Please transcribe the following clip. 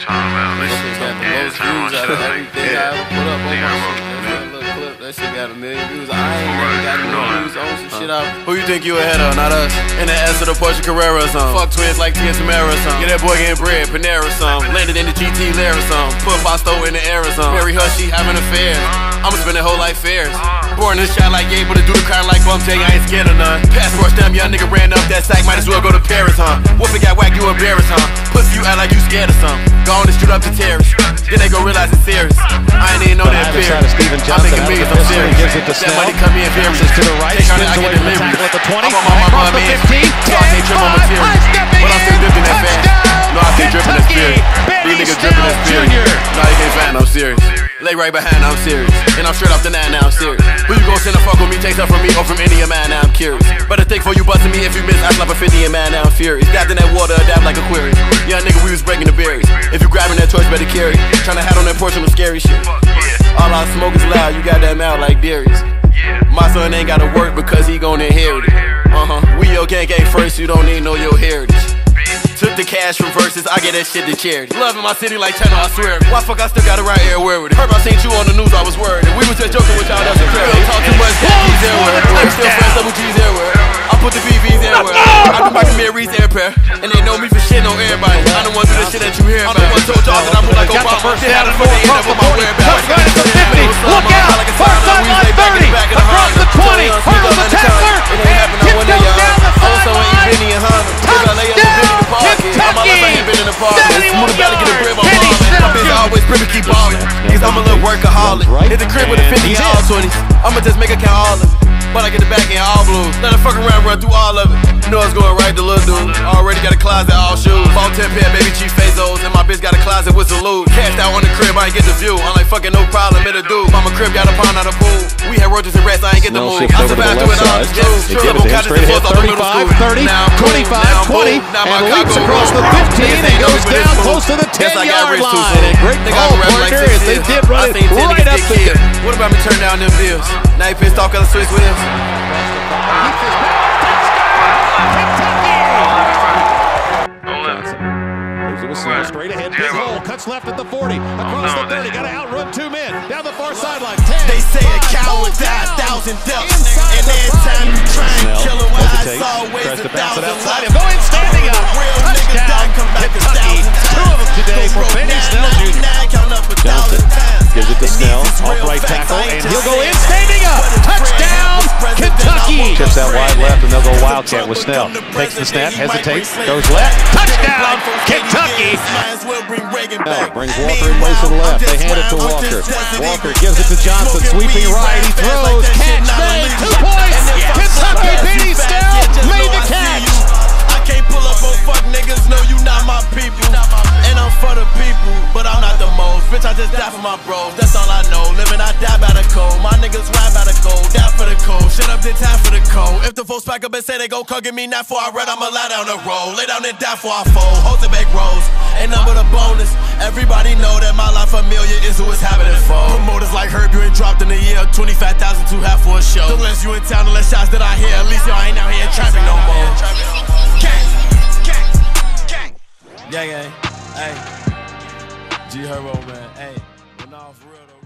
This shit got the most views out of everything I ever put up on my shit. That little clip, that shit got 1 million views. I ain't never got no views on some shit out. Who you think you ahead of? Not us. In the S of the Porsche Carrera or something. Fuck twins like Tia Tamara or something. Get that boy getting bread, Panera or something. Landed in the GT Lair or something. Put Fosto in the air or something. Marry her, she having affairs. I'ma spend that whole life fairs. Born this shot like able to do the crime like Bump J, I ain't scared of none. Passport stamp, young nigga ran up that sack, might as well go to Paris, huh? Whoopin' got whack, you embarrassed, huh? Pussy, you act like you scared of something. Go on and shoot up the terrace. Then they gon' realize it's serious. I ain't even know that appearance. I'm making millions, I'm serious. That money come in, various. To the right, take on it, I get delivery. with the 20, I'm on my mama, man. So I can't trip on material. But I'm still dripping that fast. No, I can't dripping that spirit. These niggas dripping that spirit. No, you can't find, I'm serious. Lay right behind, I'm serious. And I'm straight off the 9, now I'm serious. Who you gon' send a fuck with me, take stuff from me, or from any of mine, now I'm curious. Better think for you busting me, if you miss, I slap a 50 in mine, now I'm furious. Got in that water, adapt like Aquarius. Young nigga, we was breaking the berries. If you grabbing that torch, better carry. Tryna hat on that portion of scary shit. All I smoke is loud, you got that mouth like Darius. My son ain't gotta work because he gon' inherit it. We your gang first, you don't need no your heritage. Took the cash from verses, I get that shit to charity. Loving my city like China, I swear. Why fuck I still got it right here, where with it? Heard I seen you on the news, I was worried. And we was just joking with y'all, that's a credit. Don't talk too much, got G's everywhere. I'm still friends, double G's everywhere. I put the BVs everywhere. I do my Camry's air pair. And they know me for shit on everybody. I don't want to do the shit that you hear about. I'm the one told y'all that I move like Obama. Shit out of the fucking end up on my whereabouts. Look out! Far sideline 30! Across the 20! Hurdle the tackler! And tip goes down the sideline! Touchdown! Kentucky! 71 yards! Kenny Snell Jr. Keep ballin', cause I'm a little workaholic. Hit the crib with a 50 all 20s. I'ma just make a count all of it. But I get the back end all blues. Let her fuck around, run through all of it. You know it's going right to little dude. Already got a closet, all shoes. Ball 10 pair, baby Chief Bezos. And my bitch got a closet with salute. Cashed out on the crib, I ain't get the view. I'm like fucking no problem, hit a dude. Mama crib got a pond out of pool. We had roaches and rats, I ain't get the move. I survived through it all. It's true. It gives him straight ahead, 35, 30, 25, 20, and leaps across the 15 and goes down close to the 10-yard line. And great ball pointer as they did run it right up the field. What about me turn down them bills? Now you pissed off cause I switched wheels. Straight ahead, big hole, cuts left at the 40, across the 30, gotta outrun 2 men, down the far sideline, 10. They say a coward die 1,000 deaths, and every time you try and kill him, it's always tries to 1,000 bounce it outside, left. and going standing up, touchdown, Kentucky, 2 of them today for Snell Jr. Johnson gives it to Snell, off right tackle, and he'll go in standing up, touchdown, Kentucky. Chips out wide left, and they'll go Wildcat with Snell. Takes the snap, hesitates, goes left, touchdown, Kentucky. Brings Walker in place to the left. They hand it to Walker. Walker gives it to Johnson. Sweeping right. He throws. Catch made. 2 points. Kentucky beating Snell. Made the catch. I can't pull up on fuck niggas. No, you not my people. And I'm for the people, but I'm not the most. Bitch, I just die for my bros. That's all I know. Living, I die by the code. My niggas ride by the code. Die for the code. Shut up, did time for the code. If the folks pack up and say they go get me, not for I read, I'ma lie down the road. Lay down and die for I fold. Hold the back rows. Ain't nothing but a bonus. Everybody know that my life familiar is who it's happening for. Promoters like Herb, you ain't dropped in a year. 25,000 too half for a show. The less you in town, the less shots that I hear. At least y'all ain't out here in traffic no more. Gang, gang, gang. Yeah, gang. Hey. G Herbo, man. Hey. But nah, for real though.